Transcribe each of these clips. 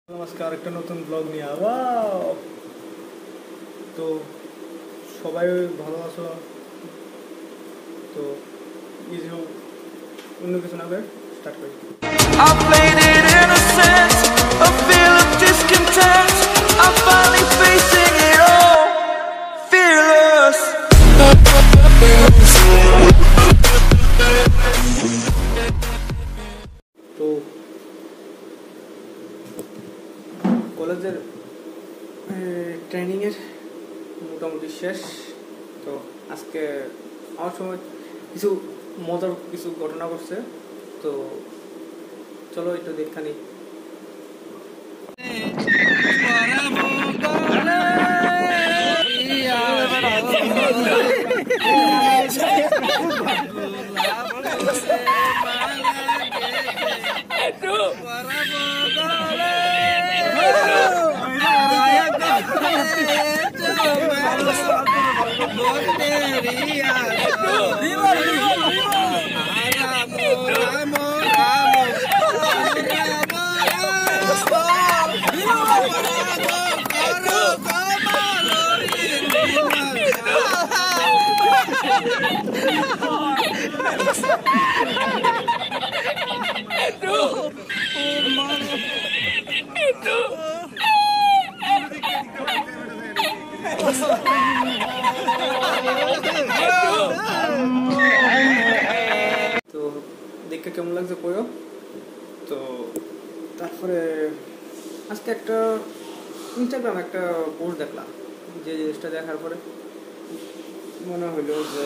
নমস্কার, একটা নতুন ব্লগ নিয়ে ওয়াও। তো সবাই ভালো আছো? তো এই যে অন্য কিছু না করে স্টার্ট করি। I played it innocent, a feel of discontent. I'm finally facing it all, fearless. তো কলেজের ট্রেনিংয়ের মোটামুটি শেষ। তো আজকে আমার সময় কিছু মজার কিছু ঘটনা ঘটছে, তো চলো একটু দেখানি। তো দেখে কেমন লাগছে কইও। তো তারপরে আজকে একটা ইনস্টাগ্রামে একটা পোস্ট দেখলাম, যে জিনিসটা দেখার পরে মনে হইলো যে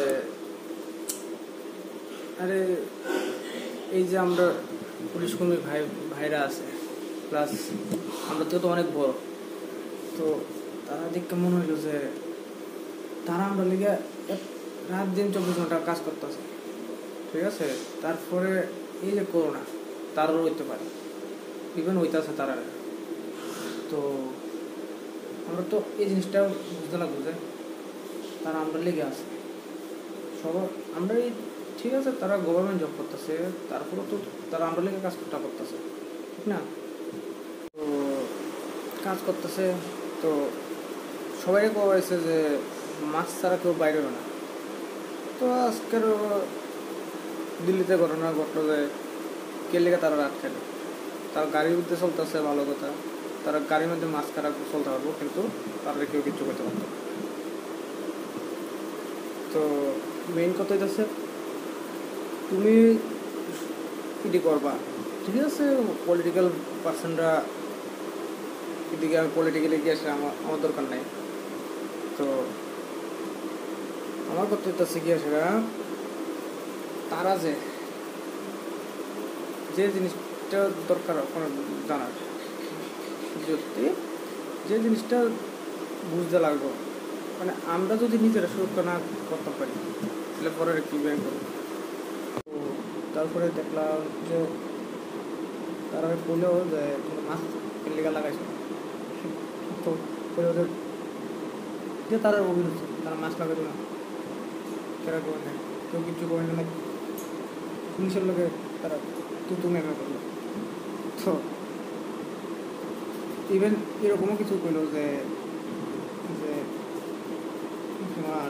আরে এই যে আমরা পুলিশকর্মী ভাইরা আছে, প্লাস আমরা তো অনেক বড়, তো তারা দেখে মনে হইলো যে তারা আমরা লিগে রাত দিন 24 ঘন্টা কাজ করতেছে, ঠিক আছে। তারপরে এই যে করোনা, তারও হইতে পারে, ইভেন হইতেছে তারা। তো আমরা তো এই জিনিসটা বুঝতে লাগবো যে তারা আমরা লেগে আছে সবার। আমরা এই ঠিক আছে, তারা গভর্নমেন্ট জব করতেছে, তারপরে তো তারা আমরা লেগে কাজ করতেছে, ঠিক না? তো কাজ করতেছে, তো সবাই বলেছে যে মাস্ক ছাড়া কেউ বাইরে হবে না। তো আজকের দিল্লিতে ঘটনা ঘটলো যে কে লেগে তারা রাত খেলে, তারা গাড়ির মধ্যে চলতেছে, ভালো কথা, তারা গাড়ির মধ্যে মাস্ক ছাড়া চলতে পারবো, কিন্তু তারা কেউ কিচ্ছু করতে পারতো। তো মেইন কথা হইতেছে তুমি এটি করবা, ঠিক আছে। পলিটিক্যাল পার্সনরা এদিকে, আমি পলিটিক্যালি গিয়ে আসলে আমার দরকার নাই। তো আমার কথা হইতেছে গিয়ে সেটা তারা যে জিনিসটা দরকার জানার, যদি যে জিনিসটা বুঝতে লাগবো, মানে আমরা যদি নিজেরা সুরক্ষা না করতে পারি তাহলে পরে কি ব্যাংক করবো। তো তারপরে দেখলাম যে তারা বলেও যে মাস্ক লেগা লাগাইছে, তো ওদের যে তারা অভিযোগ তারা মাস্ক লাগাইতো না, তারা করে না, কেউ কিছু করে না, পুলিশের লোকে তারা তুমি এমএ করলো। তো ইভেন এরকমও কিছু কইল যে তোমার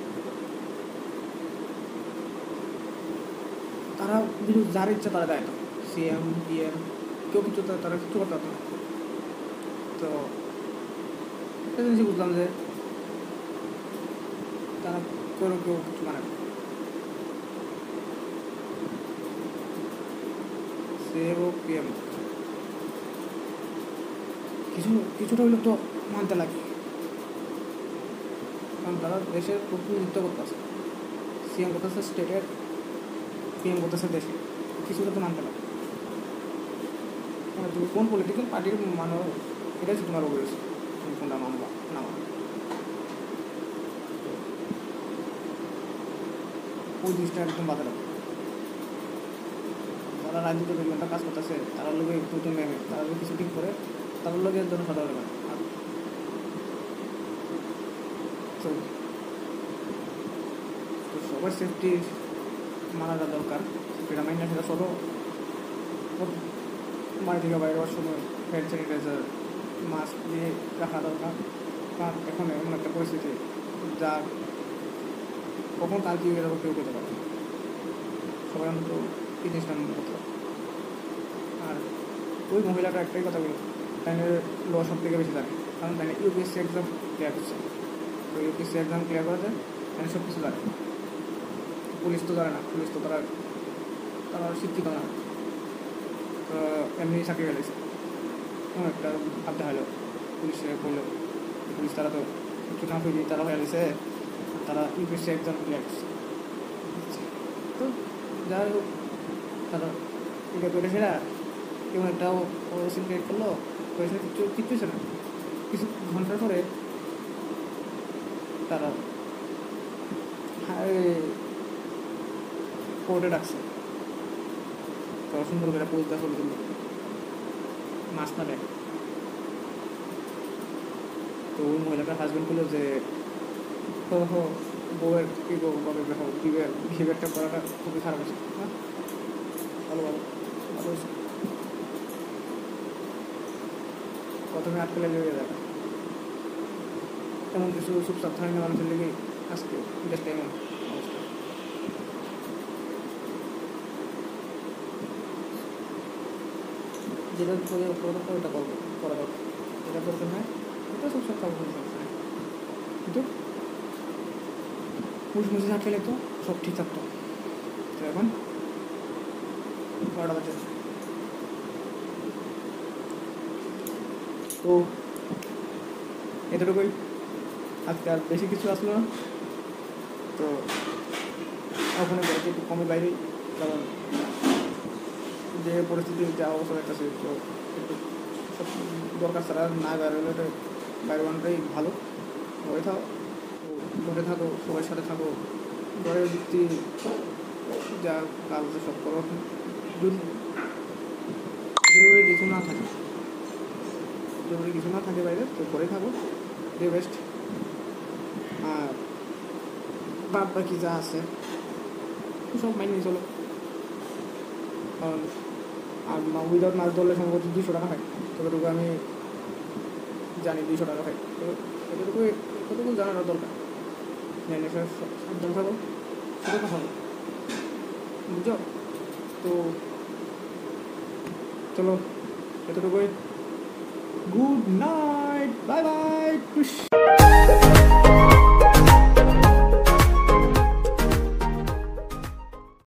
তারা যার ইচ্ছা তারা দেয়, সিএম পিএম কেউ কিছু তারা কিছু করতে পারতো না। তো একটা জিনিস বুঝলাম যে তারা কেউ কিছু মানে সিএম ও পিএম কিছুটা হইলে তো মানতে লাগে, কারণ তারা দেশের প্রতিনিধিত্ব করতেছে, সিএম করতেছে স্টেটের, পিএম করতেছে দেশে, কিছুটা তো মানতে লাগে। মানে তুমি কোন পলিটিক্যাল পার্টির মানো, এটাই তোমার অভিযোগ, তুমি কোনটা মানবা না মানবা, ওই জিনিসটা একদম বাধা রাখবে। যারা রাজনীতি 2 ঘন্টা কাজ করতেছে, তারা লোকে একটু নেমে তারা যদি কিছু ঠিক করে, তাদের লোকের জন্য সাধারণ হবে। তো সবার সেফটি মানাটা দরকার, সেটা মাইন্ড সেটা সরো বাড়ি থেকে বাইরে হওয়ার সময় হ্যান্ড স্যানিটাইজার মাস্ক দিয়ে রাখা দরকার। কারণ এখন এমন একটা পরিস্থিতি যা কখন কার কী হয়ে যাবে কেউ করতে পারে। সবাই অন্তত এই জিনিসটা মনে করতে পারে। আর ওই মহিলাটা একটাই কথা বলি, তাই ল সব থেকে বেশি জানে, কারণ তাই ইউপিএসসি এক্সাম ক্লিয়ার করছে। তো ইউপিএসসি এক্সাম ক্লিয়ার করা যায়, তাই সব কিছু জানে। পুলিশ তো জানে না, পুলিশ তো তারা শিক্ষিত না, তো এমনি চাকরি ফেলেছে। একটা ভাবতে হলো পুলিশে করলো, পুলিশ তারা তো কিছু না পেয়ে তারা হয়ে গেছে, তারা ইউপিএসসি এক্সাম ক্লিয়ার করছে। তো যাই হোক, তারা এটা করে সেরা কেমন একটা সিন ক্রিয়েট করলো, হয়েছে কিচ্ছু হয়েছে না। কিছু ঘন্টার পরে তারা কোর্টে ডাকছে, তো সুন্দর করে পোজ দেওয়া দিল মাস না দেখ। তো ওই মহিলাটার হাজবেন্ড বললো যে বউয়ের কি বলবো বিহেভিয়ারটা করাটা খুবই খারাপ হয়েছে। হ্যাঁ, ভালো ভালো ভালো হয়েছে। প্রথমে আটকে লেগে যায়, তেমন কিছু চুপচাপ থাকে না মানুষের লেগে আজকে দেশটা এমন অবস্থা। যেটা ওটা করবো, করা দরকার, যেটা দরকার হয় এটা চুপচাপ খাবো, কিন্তু মুছে না খেলে তো সব ঠিক থাকতো। তো এখন 12টা বাজে। তো এতটুকুই, আজকে আর বেশি কিছু আসলো না। তো ওখানে বেড়াতে একটু কমে বাইরেই, কারণ যে পরিস্থিতি যা অবস্থা একটা তো একটু সব দরকার ছাড়া না বেরোলে বাইরে বানাটাই ভালো। ঘরে থাকো, ঘরে থাকো, সবার সাথে থাকো, ঘরের ভিত্তি যা কাজ সব করো। জরুরি কিছু না থাকে বাইরে, তো ঘরে থাকো, ডে বেস্ট। আর বাদ বাকি যা আছে সব মাইনে চলো। কারণ আর উইদাউট মাছ ধরলে সম্ভবত 200 টাকা খাই, ততটুকু আমি জানি 200 টাকা খাই। তো এতটুকু জানার দরকার। সাবধান থাকো, সেটা তো হবে, বুঝছো? তো চলো এতটুকুই, গুড নাইট, বাই বাই।